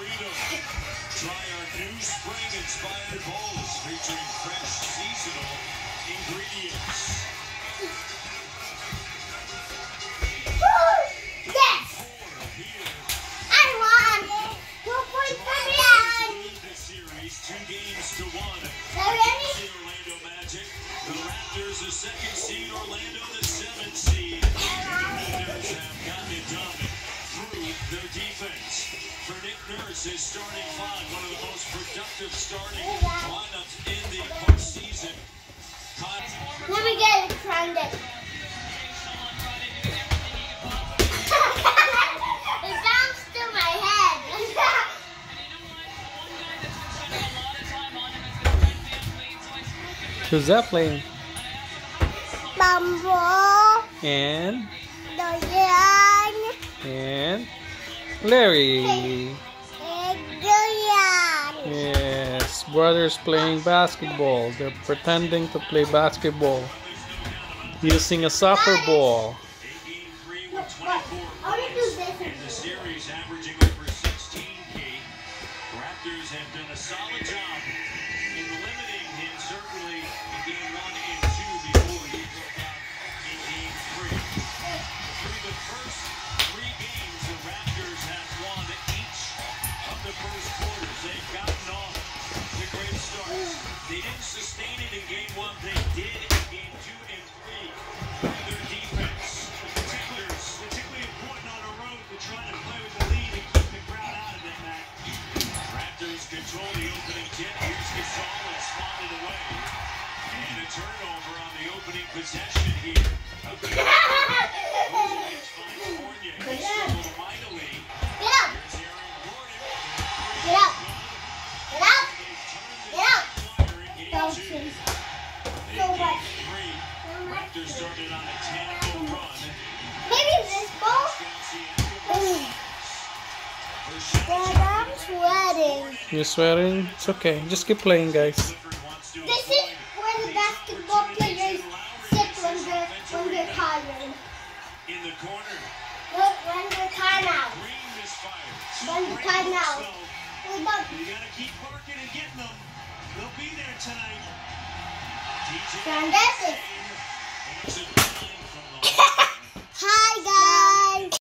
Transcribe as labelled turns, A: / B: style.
A: freedom. Try our new spring-inspired bowls featuring fresh seasonal ingredients.
B: Yes! I won! 2.5
A: The series 2-1. Orlando Magic. The Raptors, the 2nd seed. Orlando, the 7th seed. The Defenders have gotten it done through their defense. For Nick Nurse, his starting five, one of the most productive starting lineups in the postseason.
B: Let me get it grounded. It sounds to my head.
C: Who's that playing?
B: Bumble.
C: And
B: Doyan.
C: and Lehrey.
B: And Doyan.
C: Yes, brothers playing basketball. They're pretending to play basketball using a soccer ball.
B: I want to do this.
A: In the series, averaging over 16K. Raptors have done a solid job in limiting him, certainly in game 1 and 2 before he broke out in game 3. Through the first 3 games, the Raptors have won each of the first quarters. They've gotten off to great starts. They didn't sustain it in game 1. They did in game 2 and 3. Their defense, particularly important on the road to try to play with the lead and keep the crowd out of it, Matt. Raptors control the opening tip. Here's Gasol and swatted away. And a turnover on the opening possession here. Against California. He struggled mightily.
B: Get up.
A: Here's Aaron Gordon.
B: Get up. Get up. Get up.
A: Game
B: Don't
A: 2.
B: chase.
A: In
B: So
A: game
B: what?
A: 3, Raptors started on a 10-0 run.
B: Maybe this ball. Dad, I'm sweating.
C: You're sweating? It's okay. Just keep playing, guys.
B: This is where the basketball players sit when they're tired.
A: In the corner,
B: Look, when they're tired out.
A: Green misfired.
B: When they're tired out.
A: You gotta keep working and getting them. They'll be there tonight. DJ
B: Fantastic.